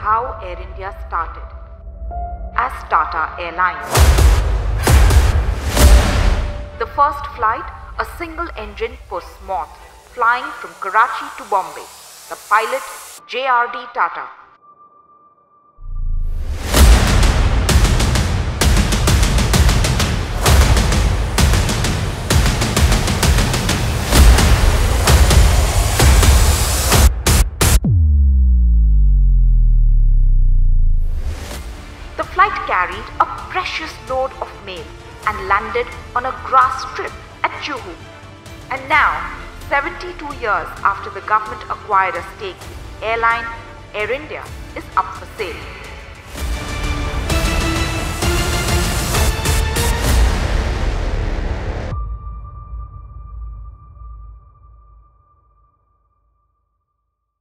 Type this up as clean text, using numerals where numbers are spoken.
how Air India started as Tata Airlines. The first flight, a single-engine post-moth, flying from Karachi to Bombay. The pilot, J.R.D. Tata. The flight carried a precious load of mail and landed on a grass strip at Juhu. And now, 72 years after the government acquired a stake in airline, Air India is up for sale.